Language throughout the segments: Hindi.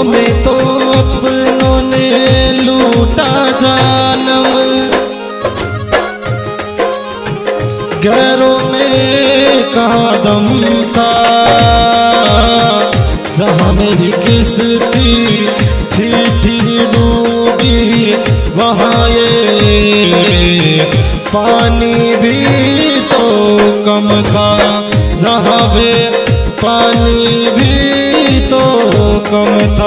हमें तो अपनों ने लूटा जानम, गैरों में कहाँ दम था। जहाँ मेरी किस्ती थी डूबी, वहाँ ये पानी भी तो कम था। जहाँ वे पानी भी तो कम था।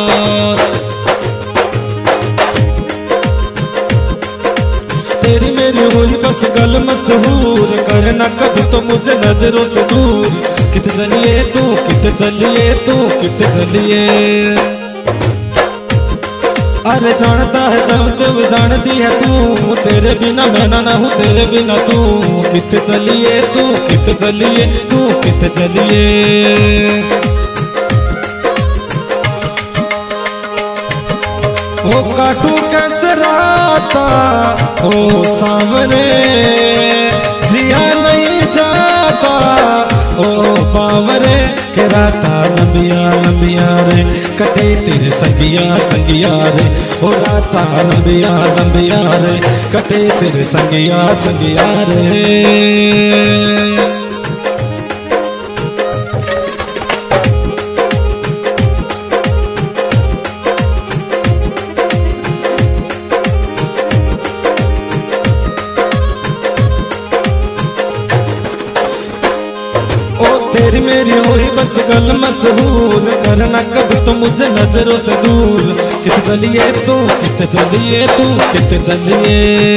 तेरी मेरी हुई बस गल मशहूर, करना कभी तो मुझे नजरों से दूर। कित चलिए तू, कित चलिए तू, कित चलिए। अरे जानता है जब जानती है तू, तेरे बिना मैं ना हूँ तेरे बिना तू। कित चलिए तू, कित चलिए तू, कित चलिए। ओ काटू कैसे राता ओ सांवरे, जिया नहीं जाता ओ बावरे। के राता लंबिया लंबिया रे, कटे तेरे संगिया संगिया रे। ओ राता लंबिया लंबिया रे, कटे तेरे संगिया संगिया रे। तेरी मेरी हुई बस गल मशहूर, करना कब तो मुझे नजरों से दूर। कित चलिए तू, कित चलिए तू, कित चलिए।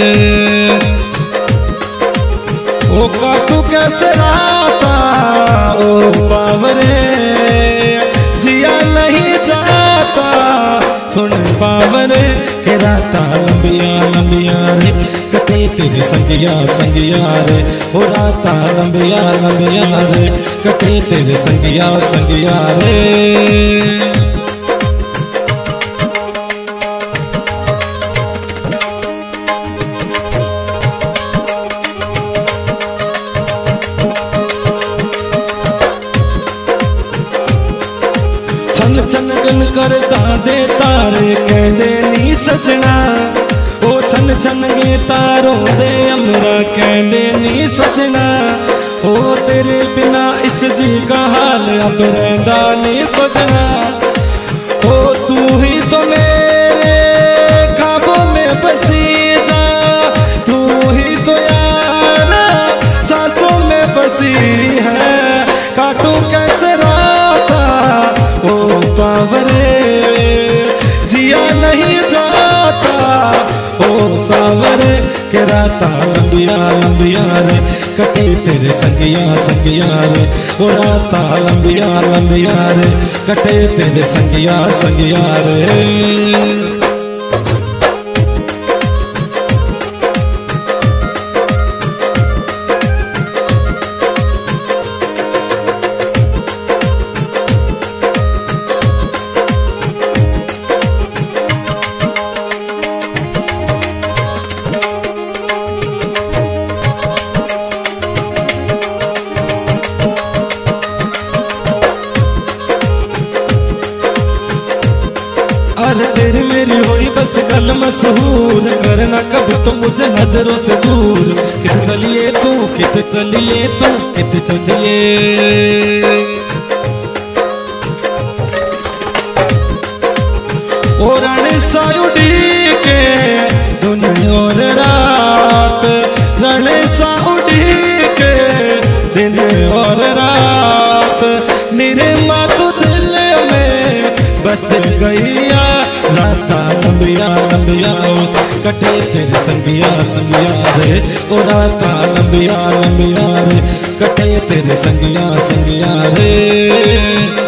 ओ काटू कैसे राता ओ बावरे, जिया नहीं जाता सुन बावरे। के राता लंबिया लंबिया रे, कटे तेरे संगिया संगिया रे। ओ राता लंबिया लंबिया रे, कटे तेरे संगिया संगिया रे। छन छन गन करता दे तारे, कह दे नी सजना। ओ छन छन गे तारों दे अमरा, कह दे नी सजना। ओ तेरे बिना इस जी का हाल अब रहंदा नी सजना। ओ तू ही तो मेरे ख्वाबों में बसी जा, तू ही तो यारा सांसों में बसी है। काटू कैसे राता ओ बावरे, जिया नहीं जाता ओ सावरे। के राता लंबिया लंबिया रे, कटे तेरे संगिया संगिया रे। ओ राता लंबिया लंबिया रे, कटे तेरे संगिया संगिया रे। अरे तेरी मेरी हुई बस गल मशहूर, करना कब तो मुझे नजरों से दूर। कित चलिए तू, कित चलिए तू, कित चलिए। ओ रानी साउडी के दिन और रात, रानी साउडी के दिन और रात। निरमा तू दिल में बस गईया, राता लंबिया लंबिया कटे तेरे संगिया संगिया रे। ओ राता लंबिया लंबिया रे, कटे तेरे संगिया संगिया रे।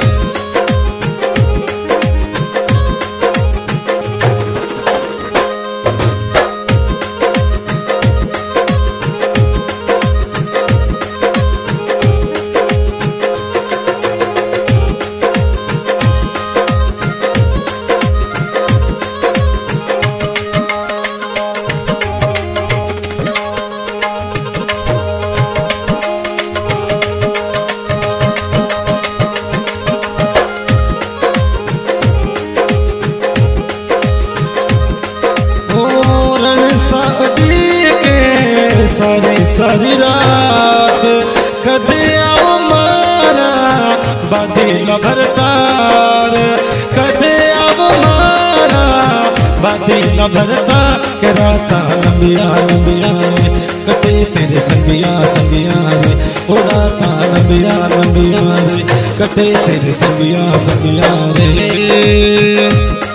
वडी के सारी सारी रात कदे आओ मारा बाधी लभरतार कदे आओ मारा बाधी लभरता के राता लंबिया लंबिया रे कटे तेरे संगिया संगिया रे ओ राता लंबिया लंबिया रे कटे तेरे संगिया संगिया रे।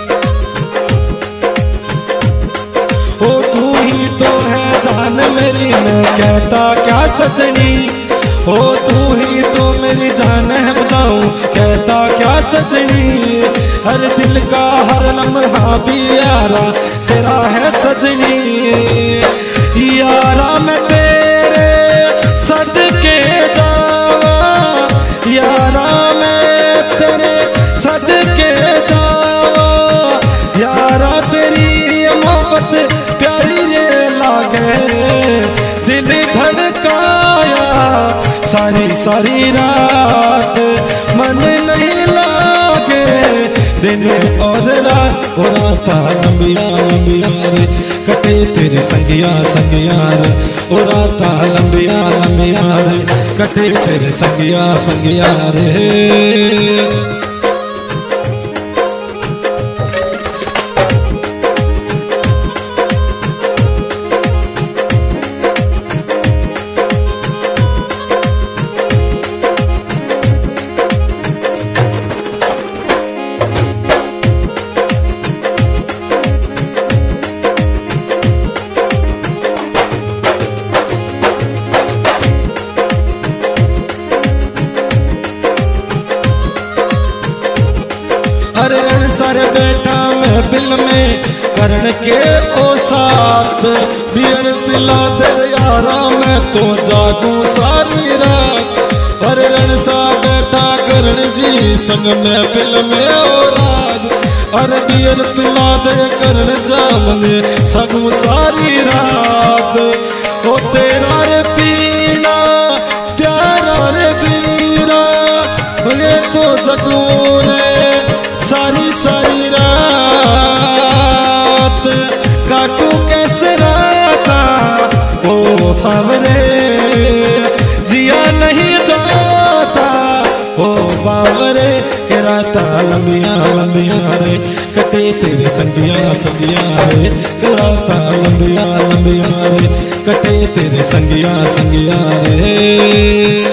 ओ तू ही तो है जान मेरी मैं कहता क्या सजनी ओ तू ही तो मेरी जान है बताऊं कहता क्या सजनी हर दिल का हर लम्हा भी यारा तेरा है सजनी यारा मैं तेरे सदके जावा यारा मैं तेरे सदके जावा यारा तेरी मोहब्बत प्यारी रे लागे दिल धड़काया सारी सारी रात मन नहीं लागे दिन और रात लंबिया लंबिया रे कटे तेरे संगिया संगिया रे ओ राता लंबिया लंबिया रे कटे तेरे संगिया संगिया रे। अरे रण सर बैठा महफिल में करण के ओ साथ बियर पिला दे यारा मैं तो जागू सारी रात। अरे रण सा बैठा करण जी संग महफिल में ओ रात अरे बियर पिला दे करण जामने सगू सारी रात ओ तेरा रे पीना प्यारा रे बीरा ये तो जगू रे सारी सारी रात काटू कैसे राता ओ सावरे जिया नहीं जाता ओ बावरे के राता लंबिया लंबिया रे कटे तेरे संगिया संगिया रे के राता लंबिया लंबिया रे कटे तेरे संगिया संगिया रे।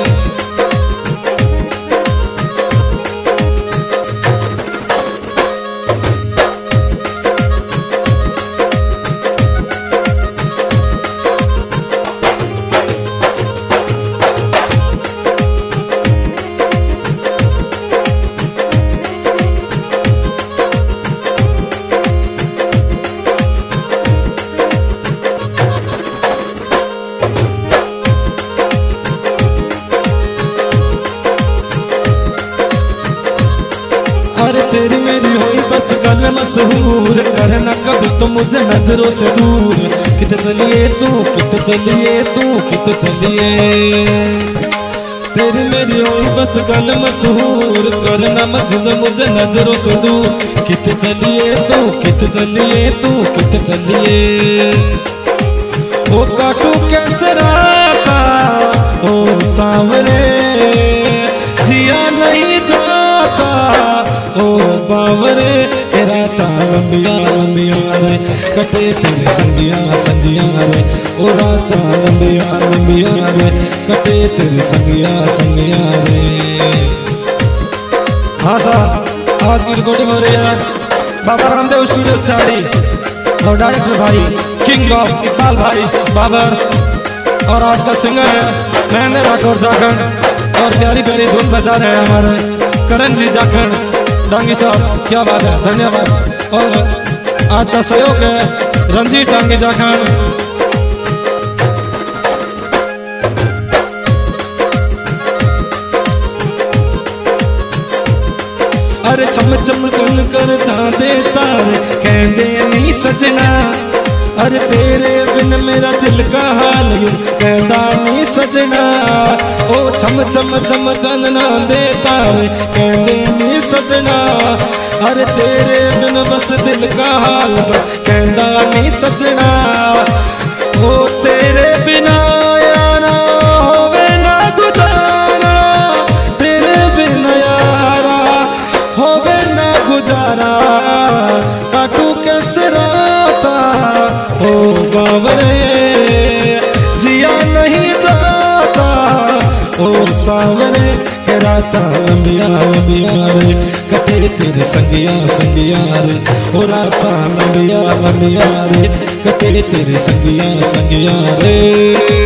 अरे तेरी मेरी हुई बस गल मशहूर करना कभी तो मुझे नजरों से दूर कित चलिए तू कित चलिए तू कित चलिए तेरी मेरी हुई बस गल मशहूर करना मत मुझे नजरों से दूर कित चलिए तू कित चलिए तू कित चलिए वो काटू कैसे राता ओ सांवरे जिया नहीं जाता ओ बावरे राता लंबिया लंबिया रे कटे तेरे संगिया संगिया रे ओ राता लंबिया लंबिया रे कटे तेरे संगिया संगिया रे। हाँ साहब आज की रिकॉर्डिंग हो रही है बाबा रामदेव स्टूडियो छाड़ी और डायरेक्टर भाई किंग ऑफ इकबाल भाई बाबर और आज का सिंगर है महेंद्र राठौर झारखंड और प्यारी प्यारी धुन बजा रहे हैं हमारे करण जी झारखंड डांगी साहब क्या बात है धन्यवाद। और आज का सहयोग है रंजीत डांगी झारखंड। अरे चम चम कल कर दादे तारे कहते नहीं सजना अरे तेरे बिन मेरा दिल का हाल यूं कहता नहीं सजना ओ छम छम छम जनना दे तारे कहते नहीं सजना अरे तेरे बिन बस दिल का हाल बस कहता नहीं सजना ओ तेरे बिना यारा होवे ना गुजारा, तेरे बिना यारा होवे ना गुजारा, काटू कैसे राता ओ बावरे, जिया नहीं जाता ओ सावरे, के राता लंबिया लंबिया रे कटे तेरे संगिया संगिया रे, ओ राता लंबिया लंबिया रे कटे तेरे संगिया संगिया रे।